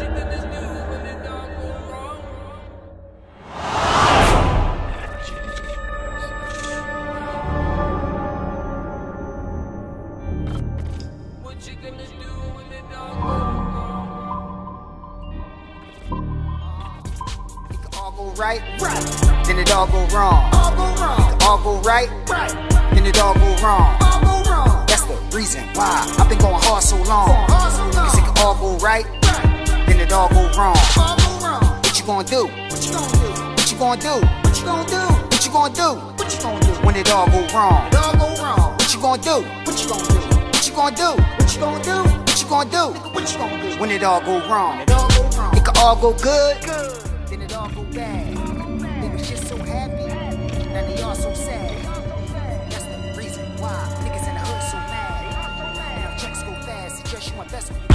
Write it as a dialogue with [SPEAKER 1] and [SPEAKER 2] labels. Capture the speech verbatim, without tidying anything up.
[SPEAKER 1] Right, right, then it all go wrong. All go wrong. It can all go right, right, then it all go wrong. All go wrong. That's the reason why I've been going hard so long. Hard so long. Cause it can all go right, right, then it all go wrong. All go wrong. What you gonna do? What you gonna do? What you gonna do? What you gonna do? What you gonna do? What you gonna do? When it all go wrong. It all go wrong. What you gonna do? What you gonna do? What you gonna do? What you gonna do? What you gonna do? What you gonna do? When it all go wrong. It all go wrong. It can all go good, good, then it all go bad. They was just so happy, now they all so sad. That's the reason why niggas in the hood so mad. Now checks go fast, suggest you invest.